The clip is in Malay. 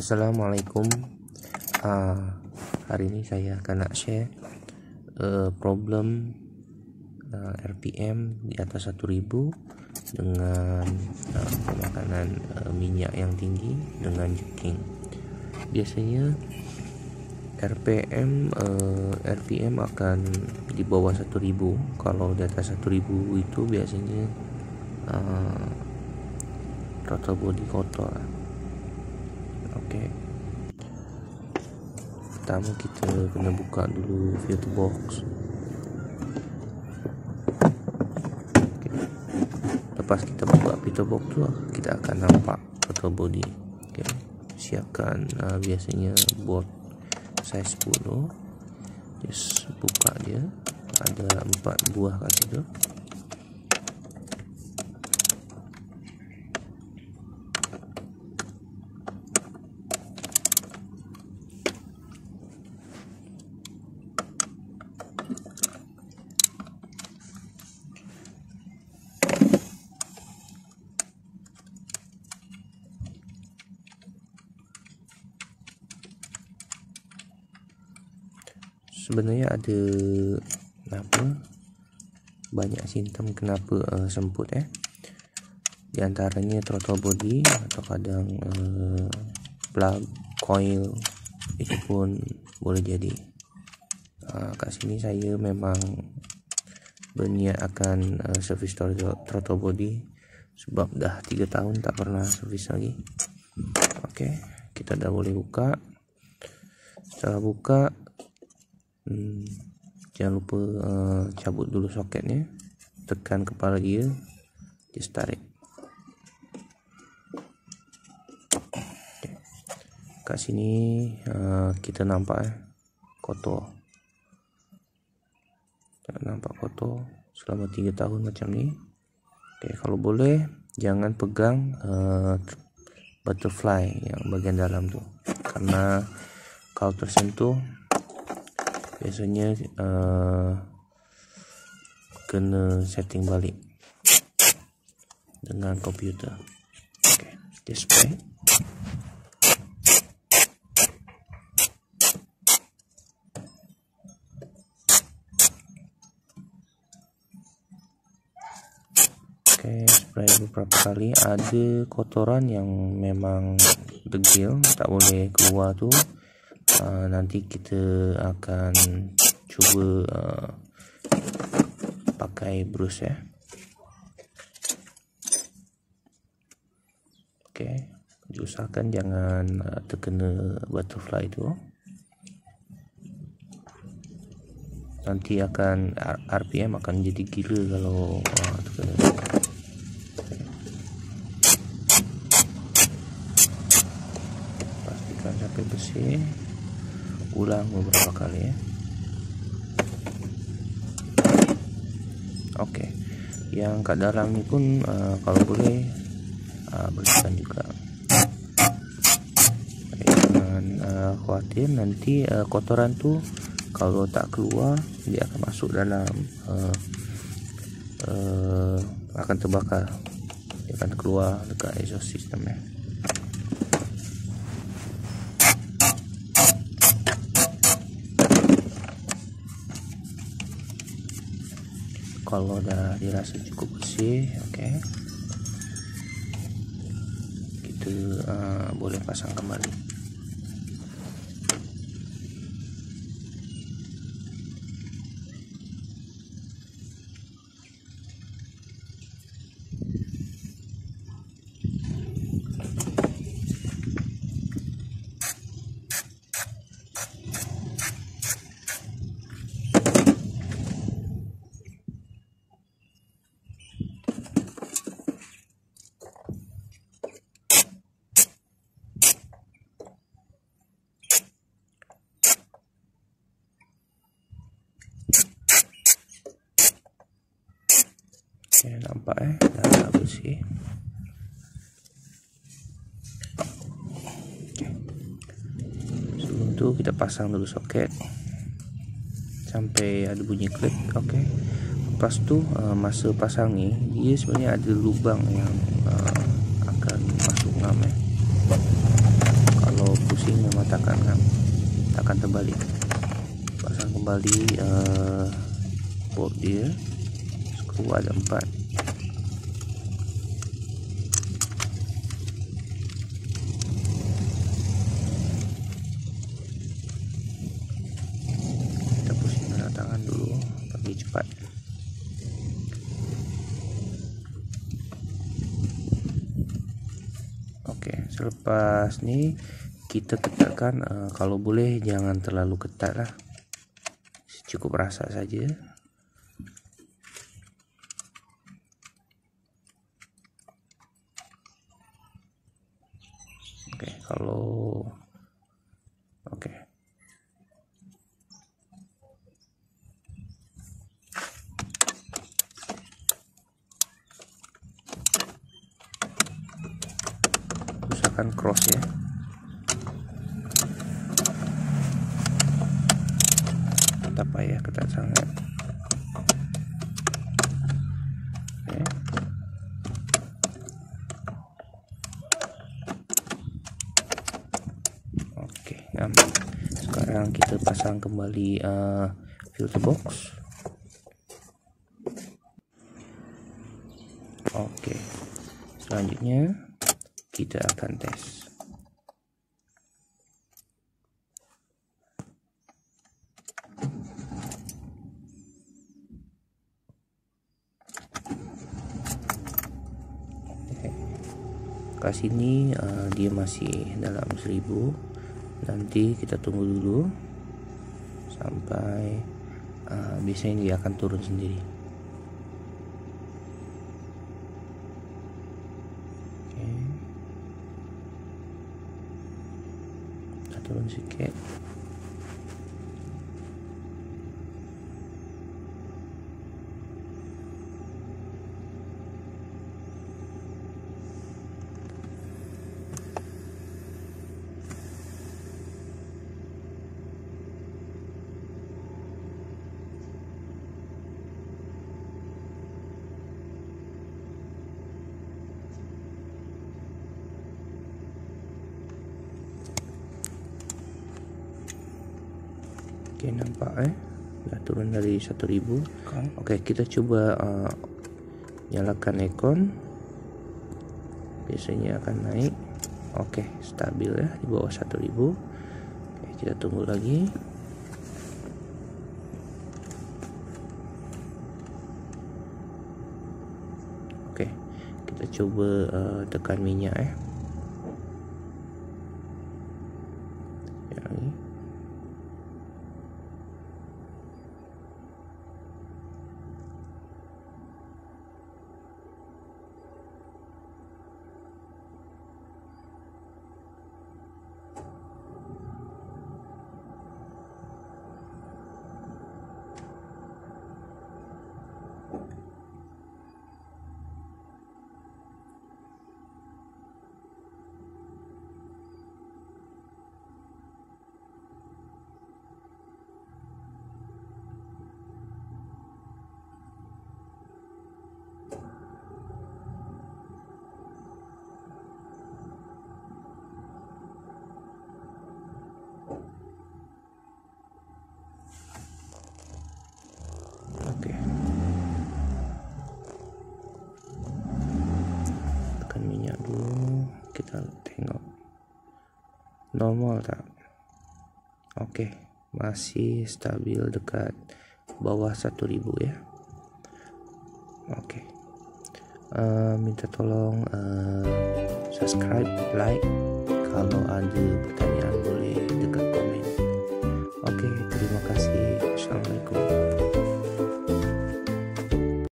Assalamualaikum. Hari ini saya akan share problem RPM di atas 1000 dengan pemakanan minyak yang tinggi dengan jogging. Biasanya RPM akan di bawah 1000. Kalau di atas 1000 itu biasanya throttle body kotor. Oke. Pertama kita kena buka dulu filter box. Oke. Lepas kita buka filter box tu, kita akan nampak throttle body. Oke. Siapkan biasanya board size 10. Just buka dia. Ada 4 buah kat situ. Sebenarnya ada banyak simptom kenapa semput di antaranya throttle body atau kadang plug coil itu pun boleh jadi. Kat sini saya memang berniat akan servis throttle body sebab dah 3 tahun tak pernah servis lagi. Oke, kita dah boleh buka. Setelah buka, jangan lupa cabut dulu soketnya, tekan kepala dia, just tarik. Okay. Kat sini kita nampak kotor. Nampak kotor selama 3 tahun macam ni. Okay, kalau boleh jangan pegang butterfly yang bagian dalam tu, karena kalau tersentuh biasanya kena setting balik dengan komputer. Okay, display. Okay, spray beberapa kali. Ada kotoran yang memang degil, tak boleh keluar tu. Nanti kita akan cuba pakai brush Oke, usahakan jangan terkena butterfly tu. Nanti akan RPM akan jadi gila kalau terkena. Pastikan sampai bersih. Ulang beberapa kali Oke, yang kat dalam ni pun kalau boleh bersihkan juga. Jangan khawatir nanti kotoran tu kalau tak keluar dia akan masuk dalam akan terbakar. Dia akan keluar dekat exhaust system Kalau dah dirasa cukup bersih, okey, kita boleh pasang kembali. Okay, nampak dah bersih. Okay. Sebelum tu kita pasang dulu soket sampai ada bunyi klik. Okey. Lepas tu masa pasang ni dia sebenarnya ada lubang yang akan masuk ngam. Kalau tekan terbalik, pasang kembali bolt dia, skru ada 4. Kita pusing dengan tangan dulu, bagi cepat. Oke, selepas ini kita ketatkan, kalau boleh jangan terlalu ketat lah, cukup rasa saja. Oke, kalau oke. Usahakan cross ya. Tak payah ketat sangat. Oke, sekarang kita pasang kembali filter box. Oke, selanjutnya kita akan tes. Ke sini dia masih dalam 1000. Nanti kita tunggu dulu sampai biasanya dia akan turun sendiri. Oke, kita turun sedikit. Oke, nampak udah turun dari 1000. Oke, kita coba nyalakan aircon, biasanya akan naik. Oke, stabil ya di bawah 1000. Oke, kita tunggu lagi. Oke, kita coba tekan minyak ya. Oke, tekan minyak dulu, kita tengok normal tak. Oke, masih stabil dekat bawah 1000 ya. Oke, minta tolong subscribe, like, kalau ada pertanyaan boleh dekat